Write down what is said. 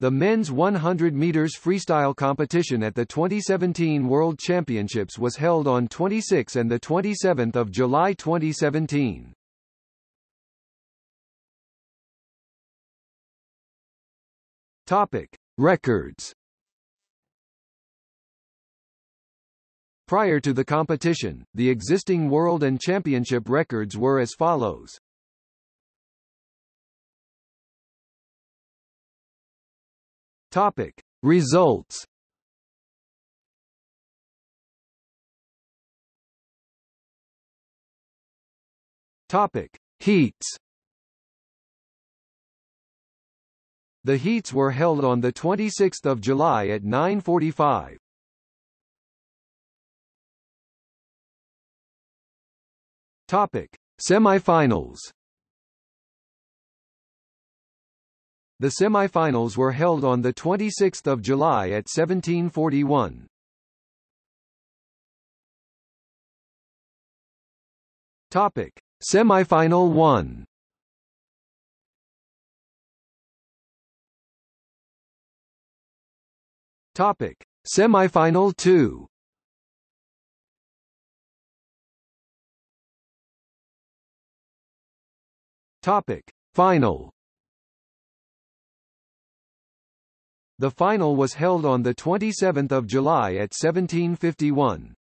The men's 100 meters freestyle competition at the 2017 World Championships was held on 26 and 27 July 2017. Topic: Records. Prior to the competition, the existing world and championship records were as follows. Topic: Results. Topic: Heats. The heats were held on the 26th of July at 9:45. Topic: Semifinals. The semifinals were held on the 26th of July at 17:41. Topic: Semifinal 1. Topic: Semifinal 2. Topic: Final. The final was held on the 27th of July at 17:51.